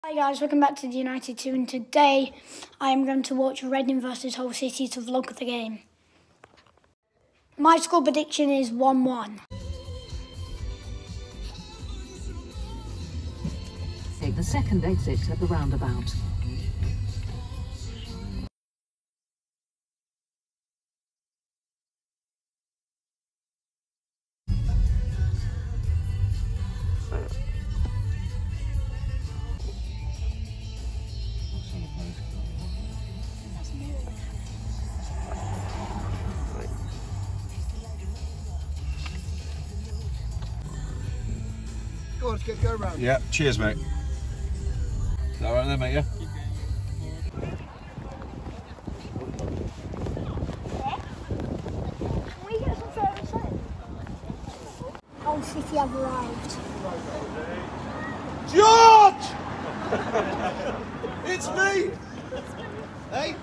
Hi guys, welcome back to the United 2, and today I am going to watch Reading versus Hull City to vlog the game. My score prediction is 1-1. Take the second exit at the roundabout. Go on, Skip, go around. Yeah, cheers, mate. Is that all right there, mate, yeah? Can we get some service in? Hull City have arrived. George! It's me! Hey?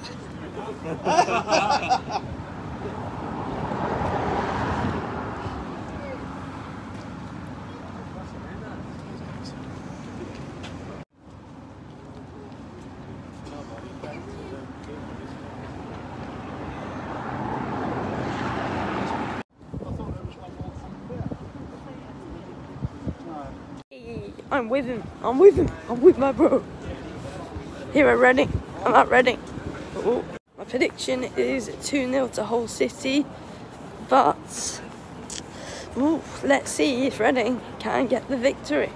I'm with him. I'm with my bro. Here at Reading. I'm at Reading. Ooh. My prediction is 2-0 to Hull City. But let's see if Reading can get the victory.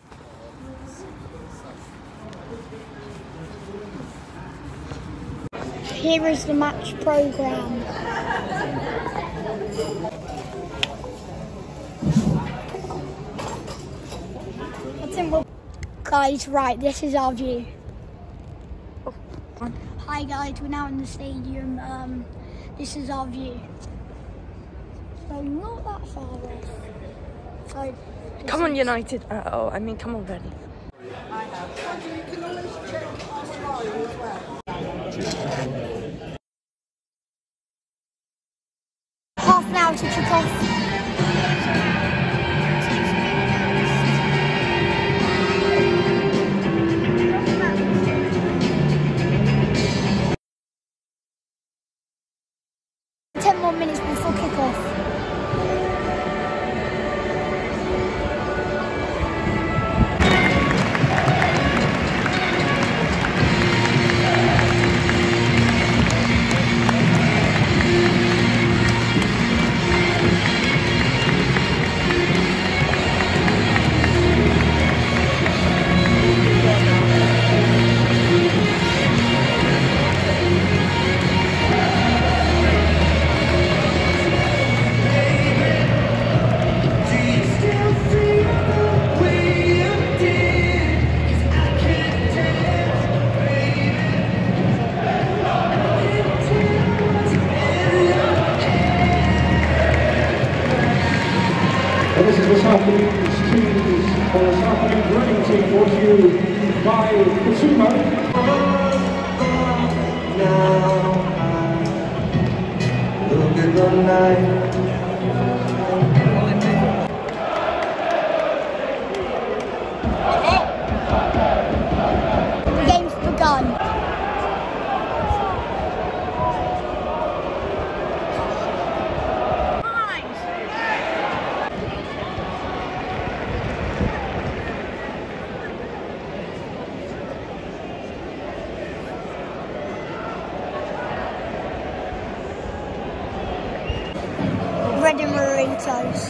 Here is the match programme. Guys, right, this is our view. Hi guys, we're now in the stadium. This is our view. So not that far off. So Come on, United. Come on, Reading. half an hour to kick off. 10 more minutes before kick-off. And this is the South East teams, or the South East running team brought to you by Kasumo. Now I look at the night. The game's begun. Reading Burritos.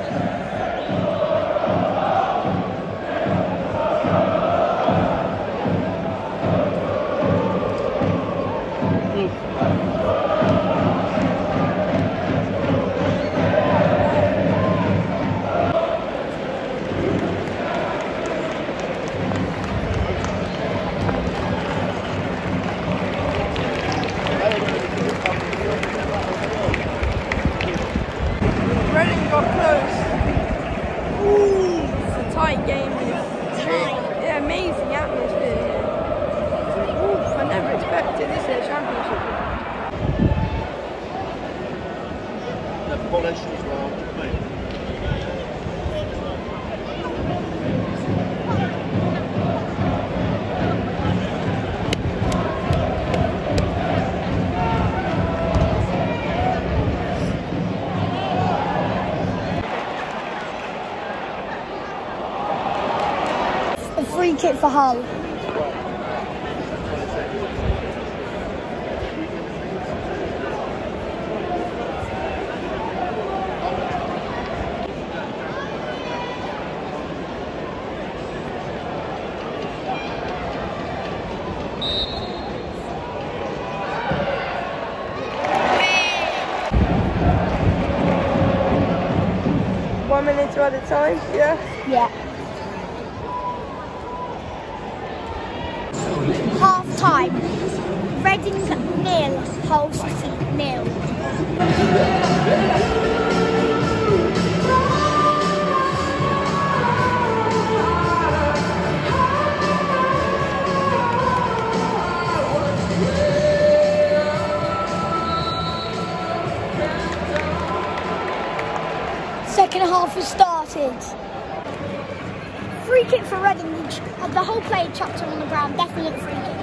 Reading got close. It's a tight game. Yeah, amazing atmosphere here. I never expected this at a championship. The polished as well, mate. kick for Hull. One minute at a time, yeah? Yeah. Half time. Reading 0, Hull City 0. Second half has started. Free kick for Reading. The whole play chucked him on the ground. Definite free kick.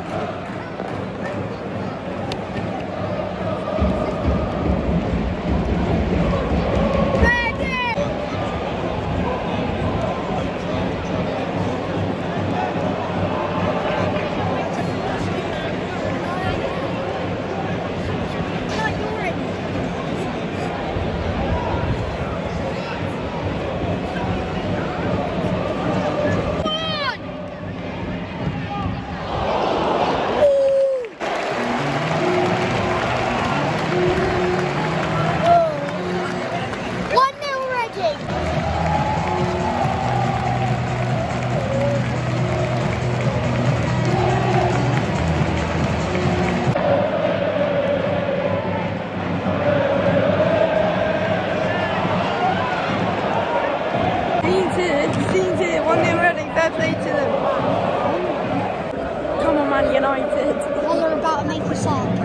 Come on, Man United. Well, they're about to make us up.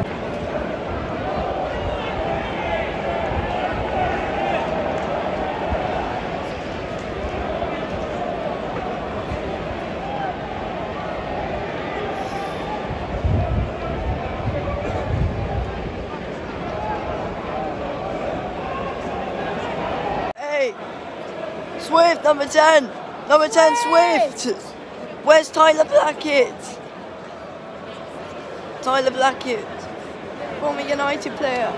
Hey, Swift, number 10. Number 10, Swift. Where's Tyler Blackett? Tyler Blackett, former United player.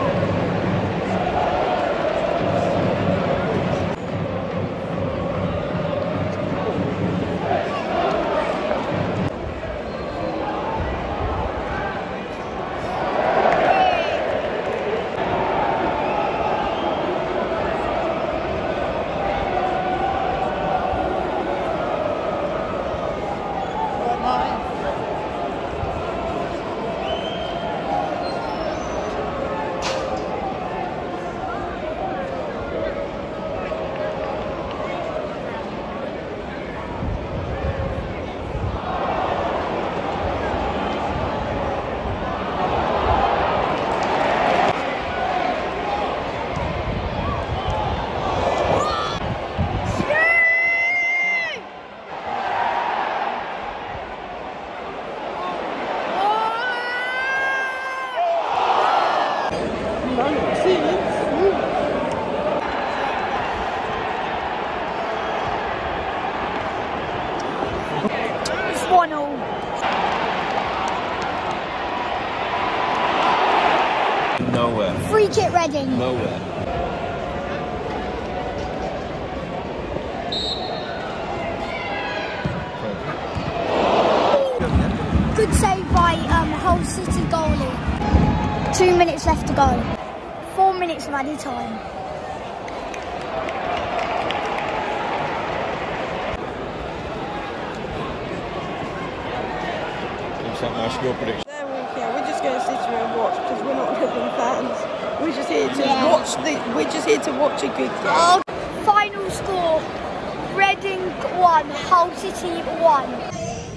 It's 1-0. Nowhere. Free kick Reading. Nowhere. Good save by Hull City goalie. 2 minutes left to go. 4 minutes of added time. Ask your prediction. We're just going to sit here and watch because we're not Reading fans. We're just here to We're just here to watch a good game. Final score: Reading 1, Hull City 1.